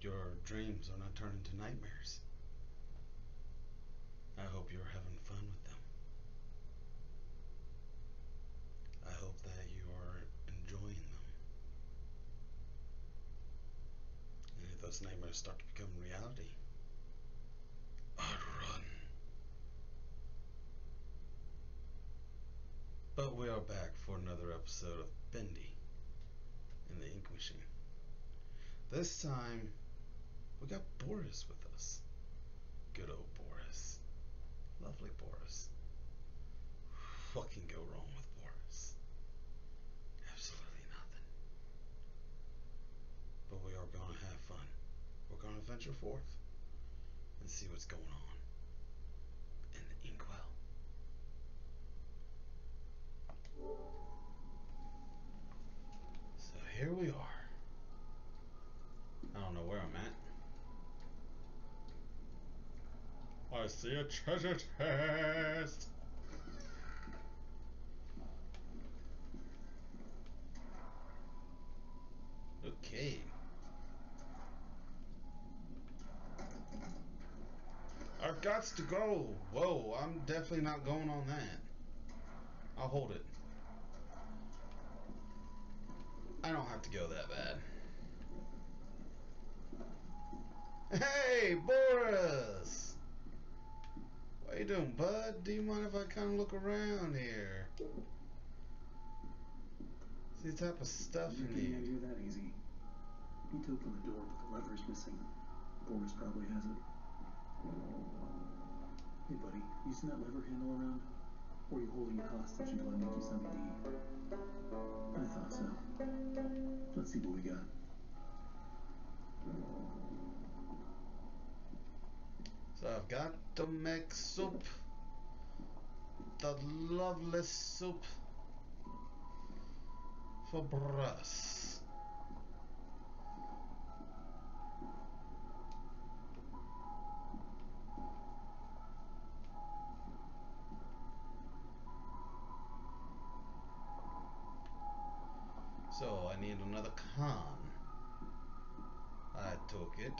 your dreams are not turning into nightmares. I hope you're having fun with them. I hope that you are enjoying them. And if those nightmares start to become reality, I'd run. But we are back for another episode of Bendy in the Ink Machine. This time, we got Boris with us. Good old Boris. Lovely Boris. What can go wrong with Boris? Absolutely nothing. But we are going to have fun. We're going to venture forth and see what's going on in the inkwell. So here we are. I don't know where I'm at. I see a treasure chest. Okay. I've got to go. Whoa, I'm definitely not going on that. I'll hold it. I don't have to go that bad. Hey, Boris! What you doing, bud? Do you mind if I kind of look around here? See the type of stuff you need. Can't do that easy. Need to open the door, but the lever's missing. Boris probably has it. Hey, buddy, you seen that lever handle around? Or are you holding it hostage until I make you some D? I thought so. Let's see what we got. So I've got to make soup. The lovely soup for Boris. So I need another can. I took it.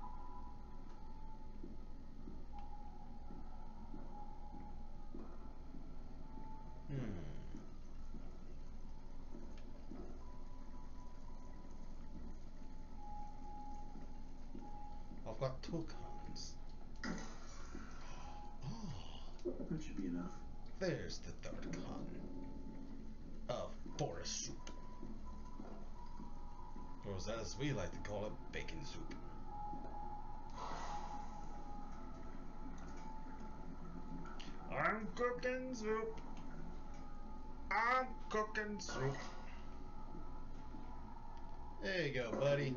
I've got 2 cans. Oh, That should be enough. there's the 3rd can of Boris soup. Or as we like to call it, bacon soup. I'm cooking soup. I'm cooking soup. There you go, buddy.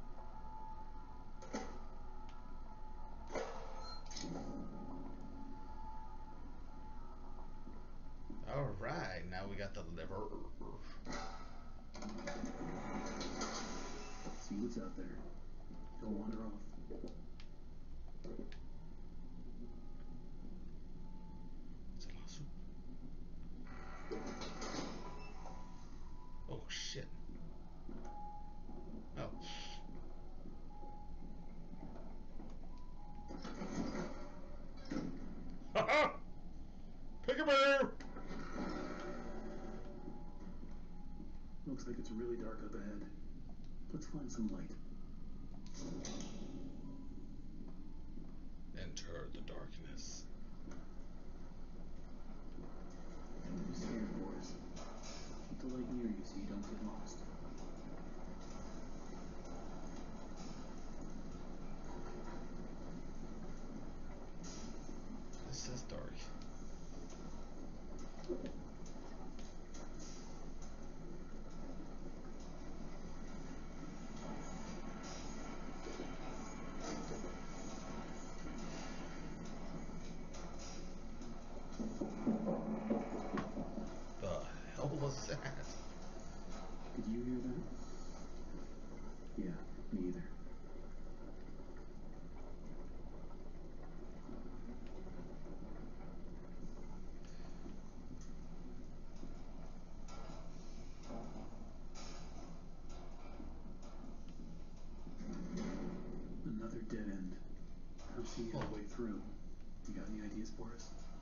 Alright, now we got the liver. See what's out there. Don't wander off. It's a lot of soup. Oh shit. Oh. Haha! Peekaboo! Looks like it's really dark up ahead. Let's find some light. Enter the darkness. Don't be scared, Boris. Keep the light near you so you don't get lost. This is dark. The hell was that? Did you hear that? Yeah, me either. We got a way through. You got any ideas, Boris?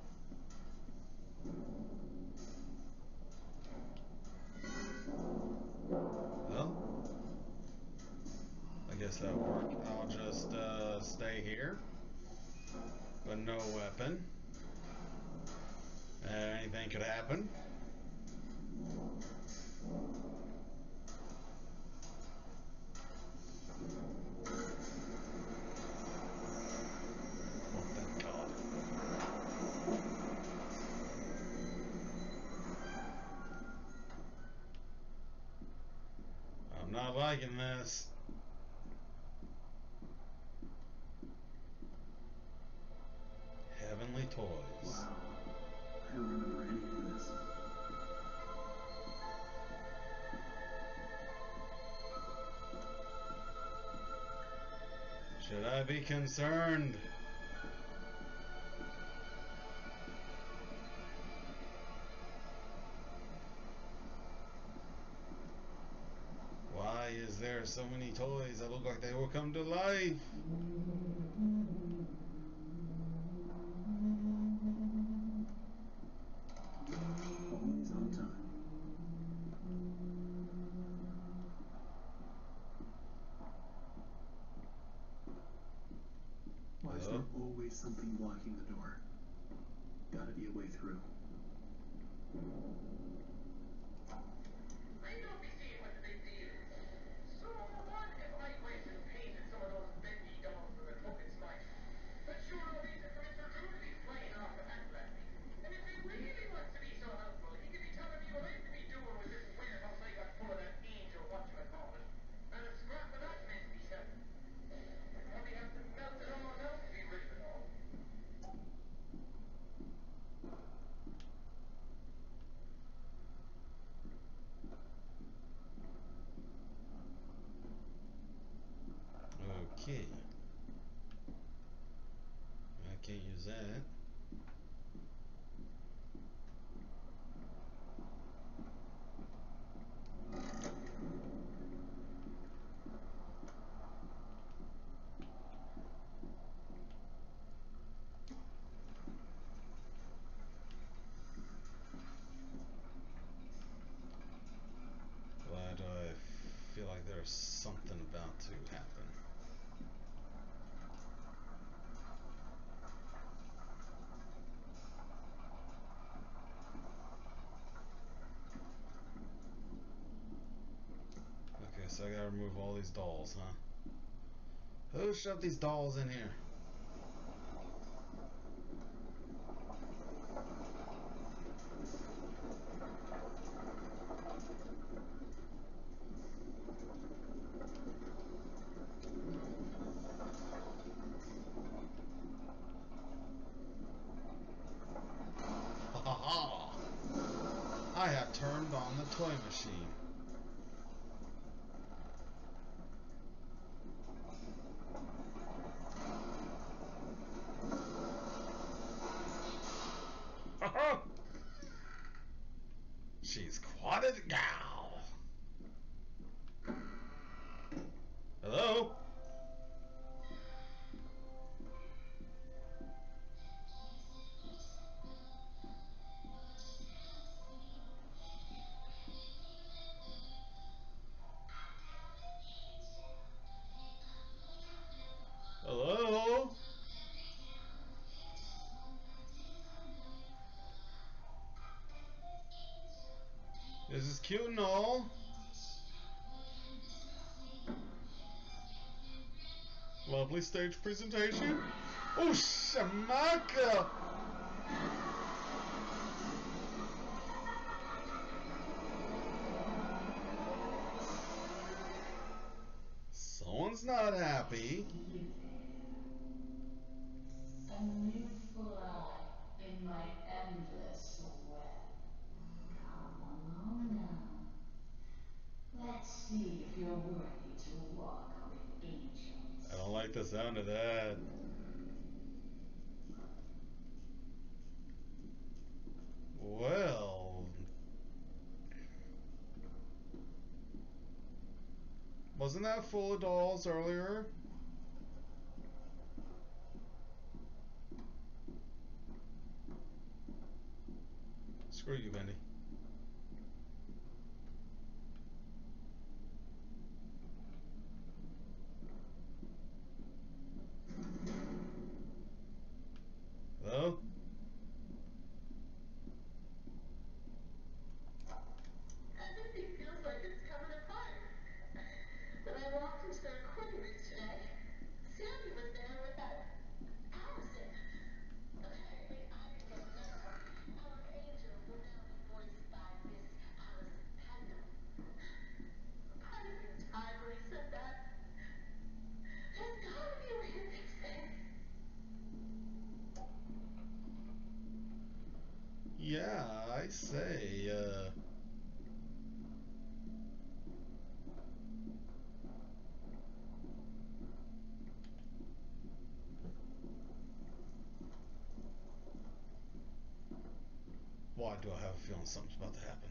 Well, I guess that'll work. I'll just stay here with no weapon. Anything could happen. Oh, thank God. I'm not liking this. Heavenly toys. Wow. I don't remember any of this. Should I be concerned? Why is there so many toys that look like they will come to life? Always on time. Why is there always something blocking the door? Gotta be a way through. I don't be seeing what the big deal is. So, what if I went and painted some of those Bendy dolls with a token smile? That's sure no reason for Mr. Drew to be flying off the handle at me. And if he really wants to be so helpful, he could be telling me what I could be doing with this warehouse I got full of that angel whatchamacallit. And a scrap of that's meant to be selling. I'd probably have to melt it all down to be rid of it all. Okay. I can't use that. But I feel like there's something about to happen. Okay, so I gotta remove all these dolls, huh? Who shoved these dolls in here? Ha ha ha! I have turned on the toy machine. Ha ha! She's quite a gal. Hello? Hello? This is cute and all. Lovely stage presentation. Oh, Shamaka! Someone's not happy. A new fly in my endless web. Come along now. Let's see if you're worthy to walk with angels. I don't like the sound of that. Well, wasn't that full of dolls earlier? Screw you, Bendy. Hello? Everything feels like it's coming apart. When I walked into their quarters today, Sandy was there with that Allison. Apparently, I remember our angel will now be voiced by Miss Allison Pender. Part of me was fine when he said that. There's gotta be a way to fix things. Yeah, I say, why do I have a feeling something's about to happen?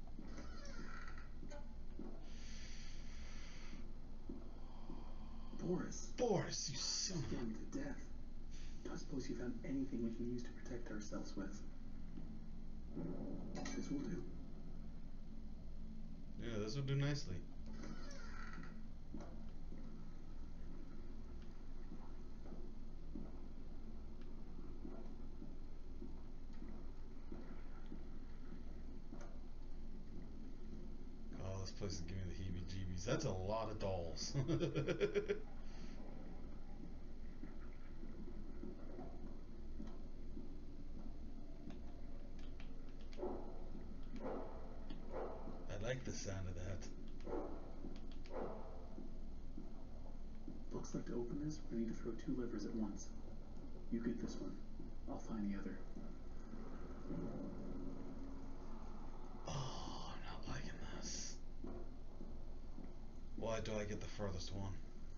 Boris, Boris, you son of a... getting to death. Don't suppose you found anything we can use to protect ourselves with. This will do. Yeah, this will do nicely. Oh, this place is giving me the heebie-jeebies. That's a lot of dolls. I like the sound of that. Looks like to open this, we need to throw 2 levers at once. You get this one. I'll find the other. Oh, I'm not liking this. Why do I get the furthest one?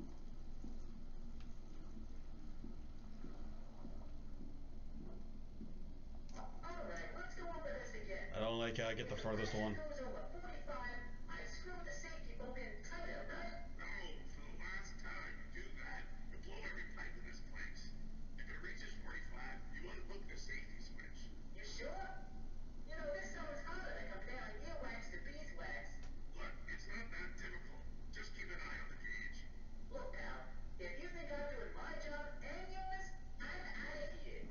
Alright, let's go over this again. I don't like how I get the furthest one. If the pressure goes over 45, I screw the safety bolt in tighter, right? No, for the last time you do that, you blow every pipe in this place. If it reaches 45, you unhook the safety switch. You sure? You know, this sounds harder than comparing earwax to beeswax. Look, it's not that difficult. Just keep an eye on the gauge. Look, pal, if you think I'm doing my job and yours, I'm out of here.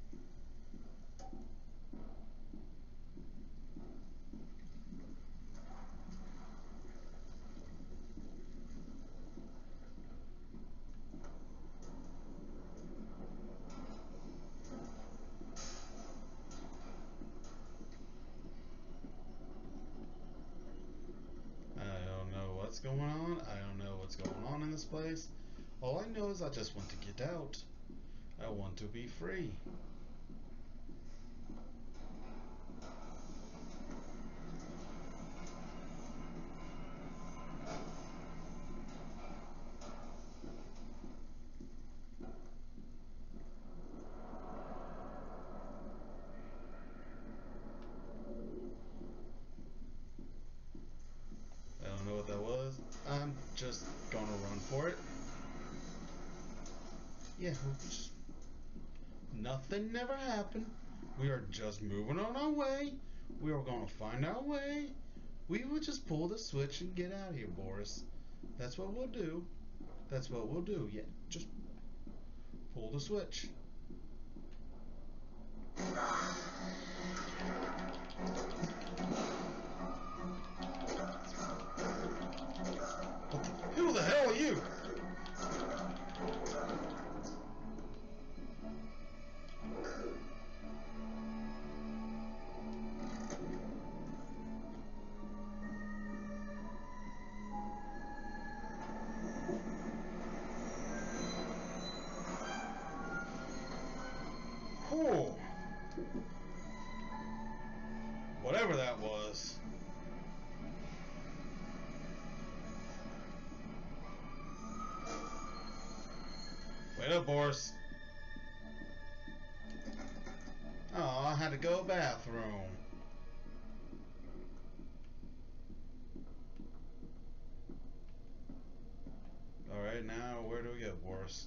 I don't know what's going on. I don't know what's going on in this place. All I know is I just want to get out. I want to be free. I don't know what that was. I'm just gonna run for it. Yeah, just nothing never happened. We are just moving on our way. We are gonna find our way. We will just pull the switch and get out of here, Boris. That's what we'll do. That's what we'll do. Yeah, just pull the switch. Who the hell are you? Whew. Whatever that was. Wait up, Boris. Oh, I had to go bathroom. Alright, now where do we go, Boris?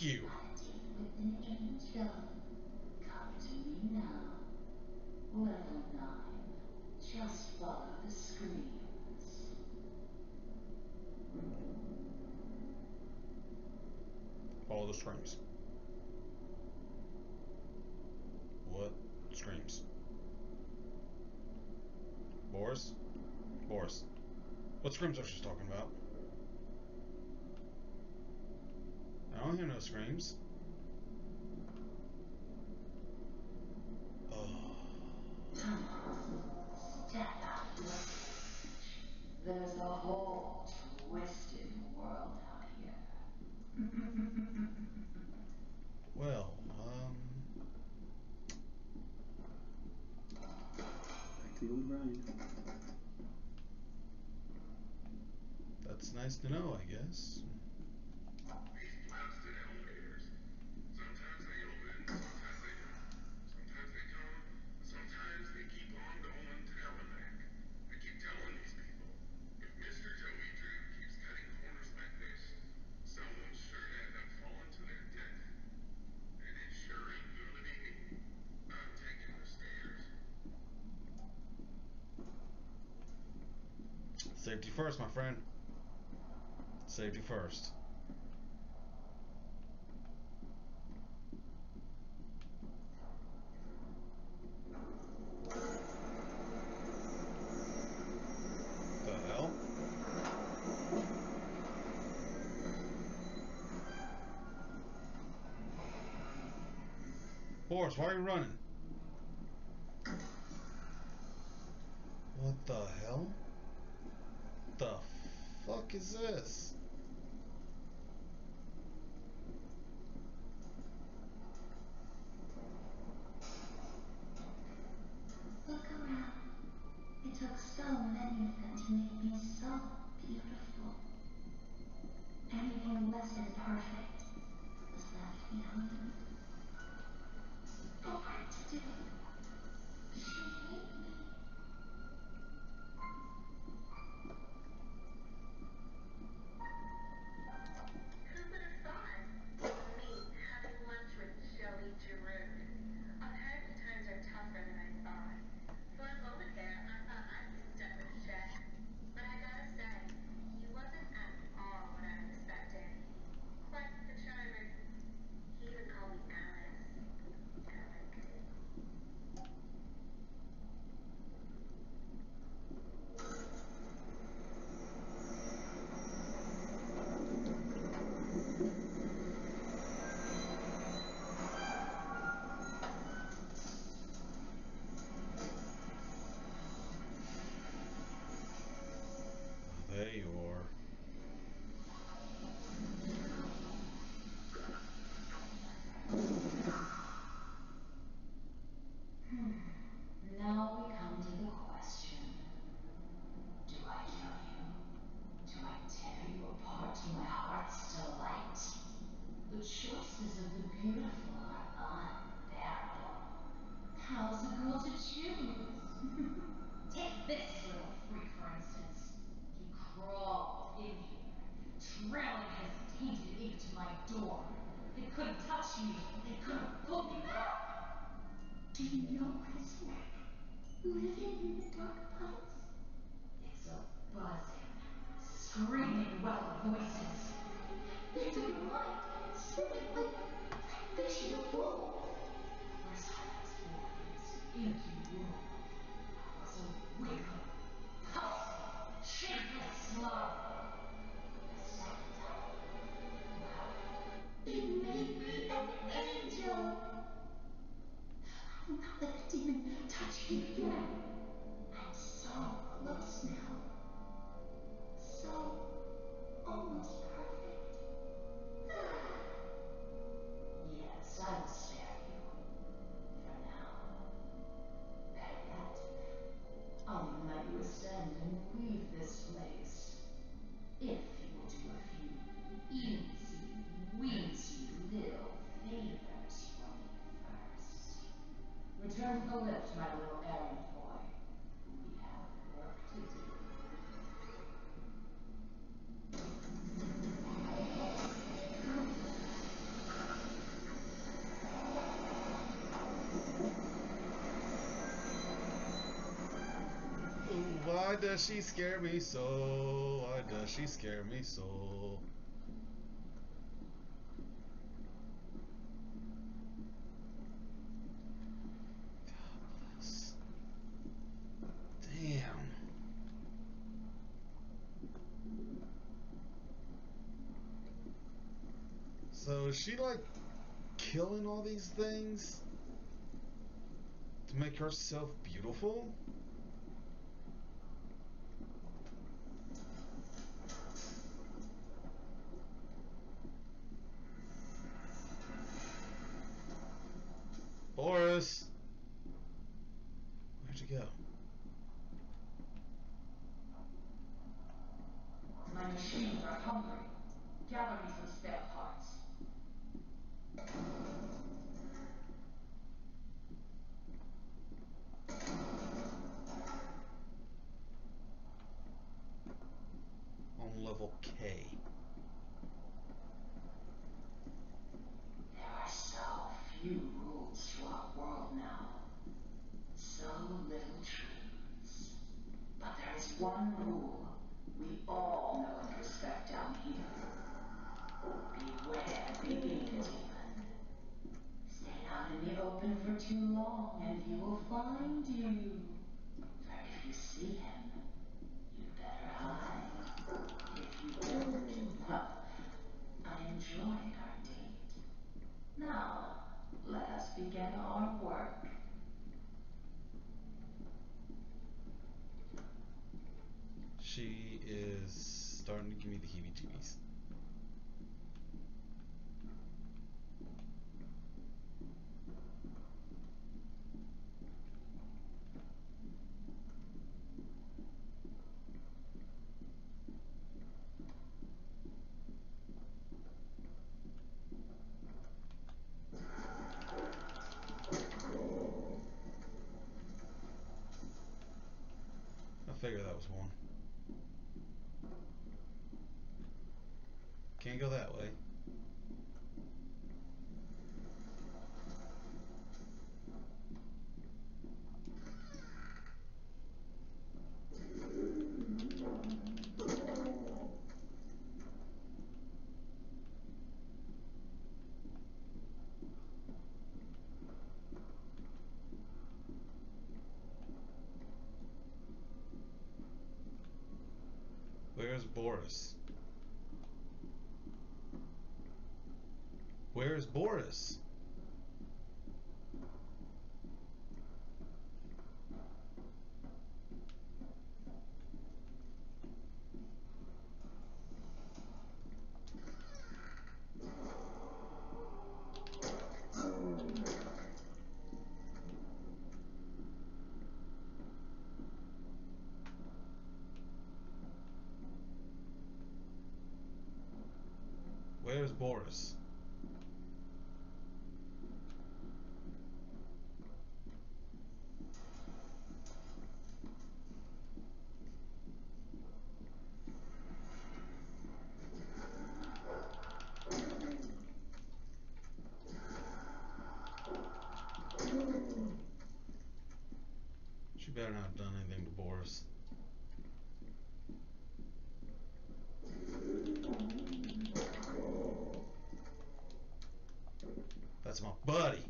Thank you. On a date with an angel. Come to me now. Level 9. Just follow the screams. Follow the screams. What screams? Boris? Boris. What screams are she talking about? I don't hear no screams. Oh. Step out of the stage. There's a whole twisted world out here. Well, Back to the old grind. that's nice to know, I guess. These blasted elevators. Sometimes they open, sometimes they don't. Sometimes they come, sometimes they keep on going to hell and back. I keep telling these people, if Mr. Joey Drew keeps cutting corners like this, someone's sure to end up falling to their death. And it sure ain't gonna be me. I'm taking the stairs. Safety first, my friend. Safety first. The hell? Boris, why are you running? What the hell? The fuck is this? Look around. It took so many of them to make me so beautiful. Anything less than perfect was left behind. I had to do it. She made me. Who would have thought? Me having lunch with Joey Drew. Apparently times are tougher than I thought. For a moment there, I thought I'd be stuck with Chet. But I gotta say, he wasn't at all what I expected. Quite the charmer. He even called me Alice. Alec. There you are. Now we come to the question. Do I kill you? Do I tear you apart to my heart's delight? The choices of the beautiful are unbearable. How's a girl to choose? Take this little freak, for instance. He crawled in here, trailing his tainted ink to my door. It couldn't touch me. It couldn't pull me back. Do you know what it's like? Living in the dark pipes? It's a buzzing, screaming well of voices. It's a mind swimming like fish in a bowl. First time I was born in this inky world, I was a wiggling, pulsing, shapeless slug. The second time, well, it made me an angel. I'm not let the demon touch me again. I'm so close now. So almost perfect. Yes, I will spare you. For now. Better yet, I'll even let you ascend and leave this place. If you will do a few easy, weensy little favors for me first. Return to the lift, my little errand boy. We have work to do. Why does she scare me so? Why does she scare me so? God bless. Damn. So is she like killing all these things to make herself beautiful? Boris! Where'd you go? My machines are hungry. Gather me some spare parts. On level K. There are so few rules to our world now. So little truths. But there is one rule we all know and respect down here. Beware the pt1. Stay out in the open for too long and he will find you. For if you see him, you'd better hide. If you don't, well, I enjoyed our date. Now, let us begin our work. She is starting to give me the heebie-jeebies. I figured that was one. Can't go that way. Where's Boris? Where's Boris? Where's Boris? She better not have done anything to Boris. That's my buddy.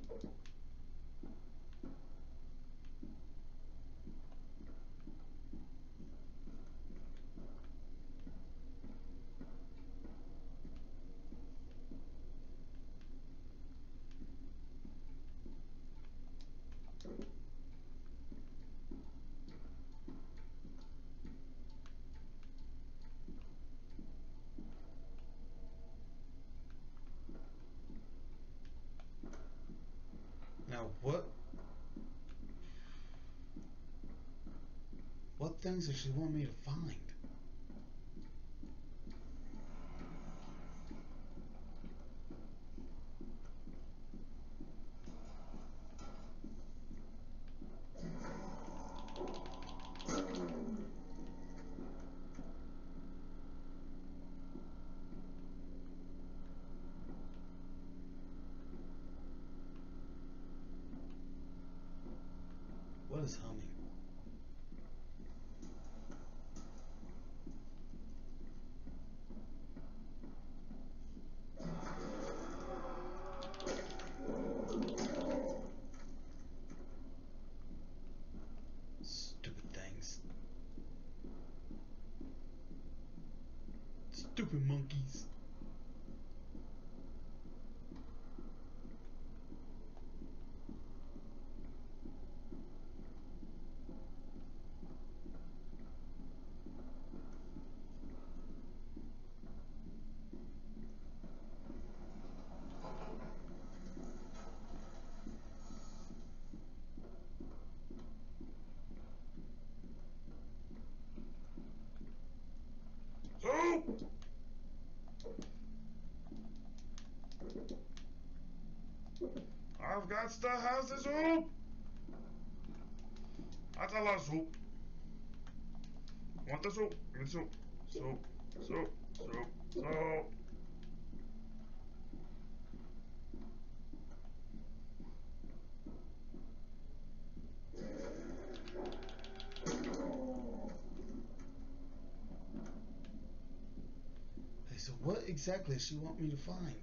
Now what things does she want me to find? What is humming? Stupid monkeys. Soup! I've got to have the soup! That's a lot of soup. Want the soup? Give me soup. Soup. Soup. Soup. Soup. Hey, so what exactly does she want me to find?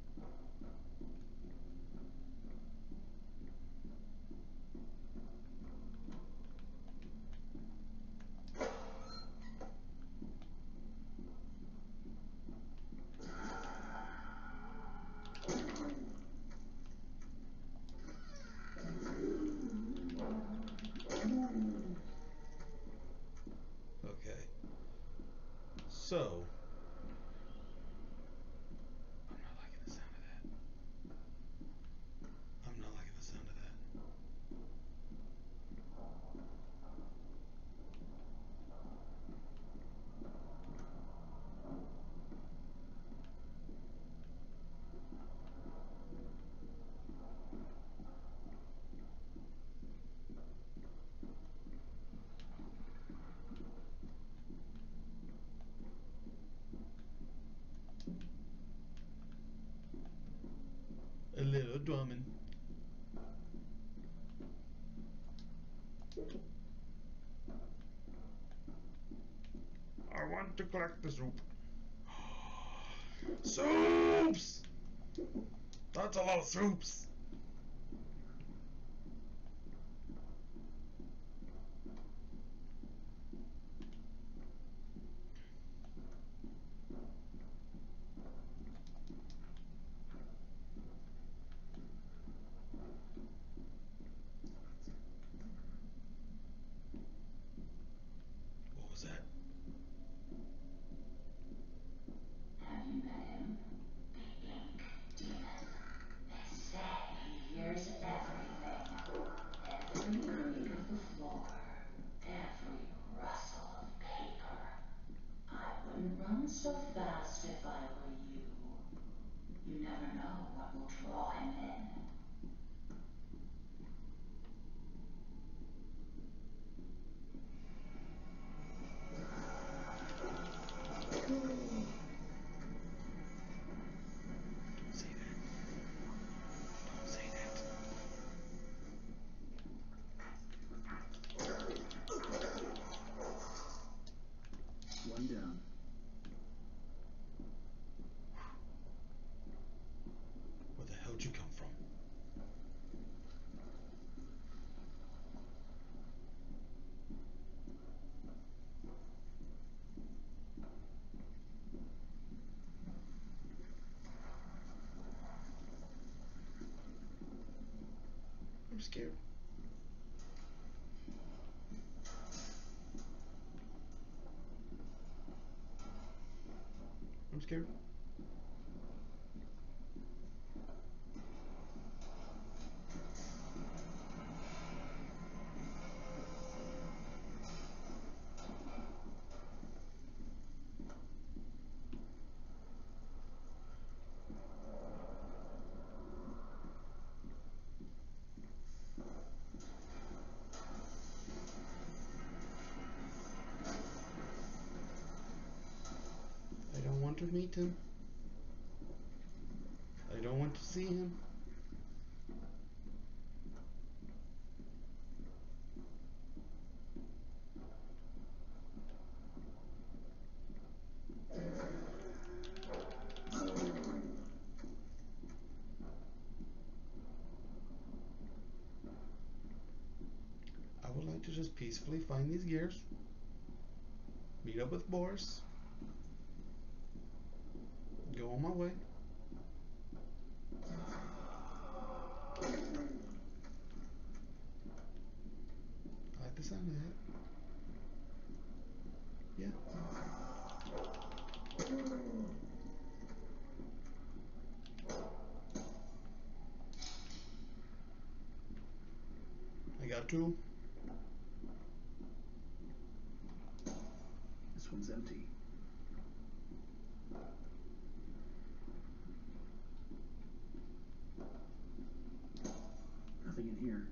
Okay. So, I'm not liking the sound of that. I'm not liking the sound of that. A little drumming. I want to collect the soup. Soups! That's a lot of soups. What was that? Have you met him? The ink demon. They say he hears everything. Every creak of the floor. Every rustle of paper. I wouldn't run so fast if I were you. You never know what will draw him in. Don't say that. Don't say that. One down. Where the hell'd you come from? I'm scared. I'm scared. I don't want to meet him. I don't want to see him. I would like to just peacefully find these gears, meet up with Boris, go on my way. I like the sound of that. Yeah. I got two. This one's empty. Nothing in here.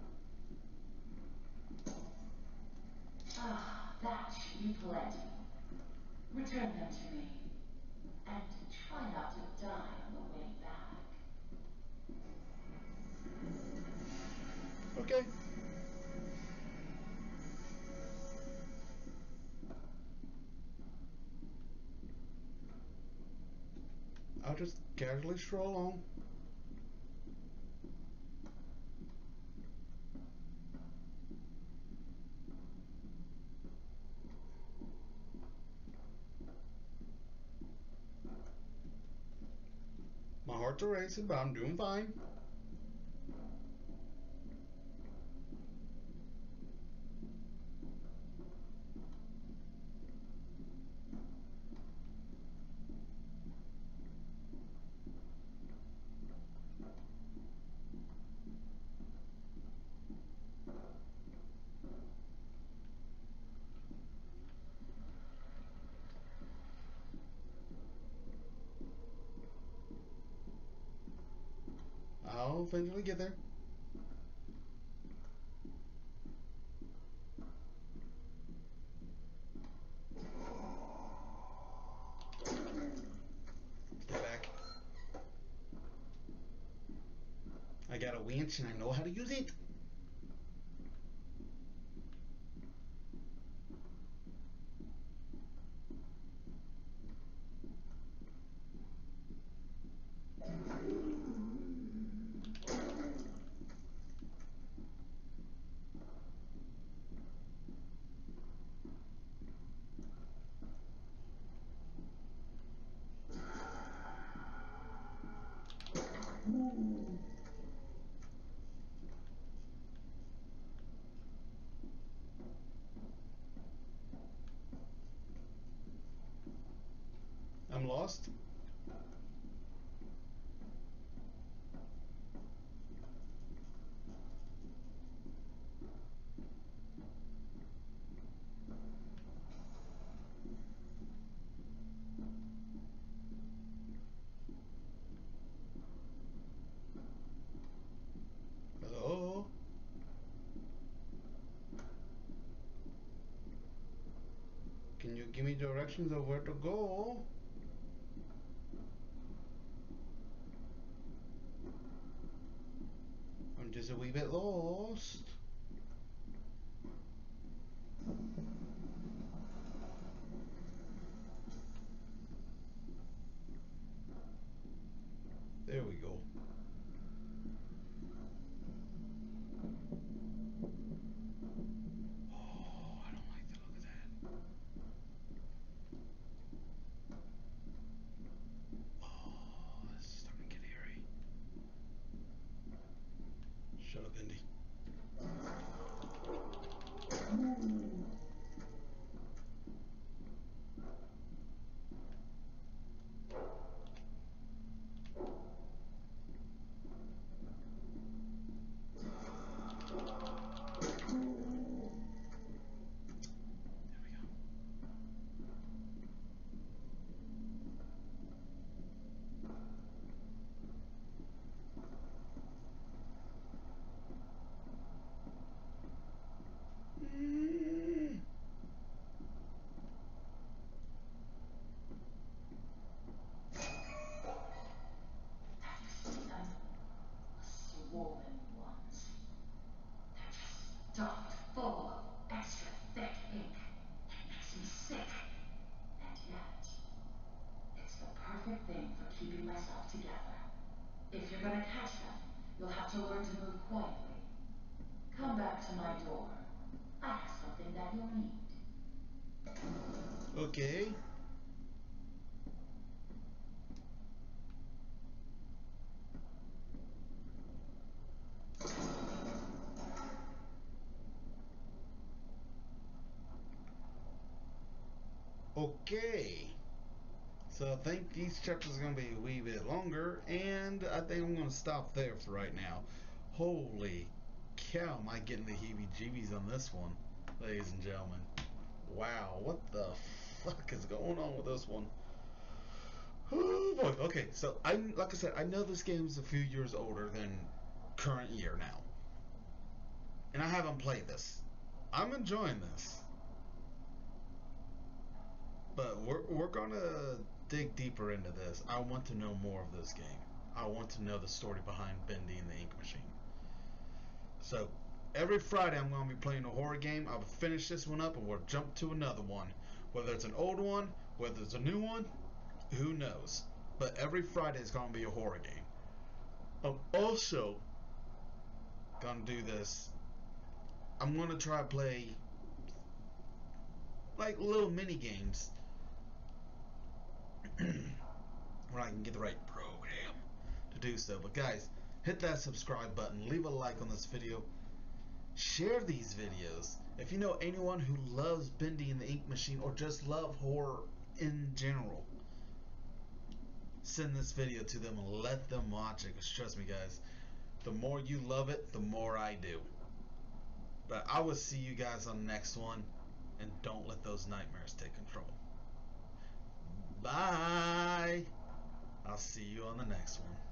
Ah, that should be plenty. Return them to me. And try not to die on the way back. Okay. I'll just casually stroll on. My heart's racing, but I'm doing fine. I'll eventually get there. Stay back. I got a winch and I know how to use it. I'm lost. Hello? Can you give me directions of where to go? I'm just a wee bit lost. There we go. Oh, I don't like the look of that. Oh, this is starting to get hairy. Shut up, Bendy. There we go. Mm. Have you seen them? The swollen ones. They're just stuffed full of extra thick ink. It makes me sick. And yet, it's the perfect thing for keeping myself together. If you're gonna catch them, you'll have to learn to move quietly. Come back to my door. I have something that you'll need. Okay. Okay. So I think each chapter is going to be a wee bit longer, and I think I'm going to stop there for right now. Holy cow, am I getting the heebie-jeebies on this one, ladies and gentlemen. Wow, what the fuck is going on with this one? Oh boy. Okay, so like I said, I know this game is a few years older than current year now, and I haven't played this. I'm enjoying this, but we're gonna dig deeper into this. I want to know more of this game. I want to know the story behind Bendy and the Ink Machine. So every Friday I'm going to be playing a horror game. I'll finish this one up and we'll jump to another one. Whether it's an old one, whether it's a new one, who knows? But every Friday is going to be a horror game. I'm also going to do this. I'm going to try to play like little mini games where I can get the right program to do so. But guys, hit that subscribe button, leave a like on this video, share these videos. If you know anyone who loves Bendy and the Ink Machine or just love horror in general, send this video to them and let them watch it, because trust me guys, the more you love it, the more I do. But I will see you guys on the next one, and don't let those nightmares take control. Bye. I'll see you on the next one.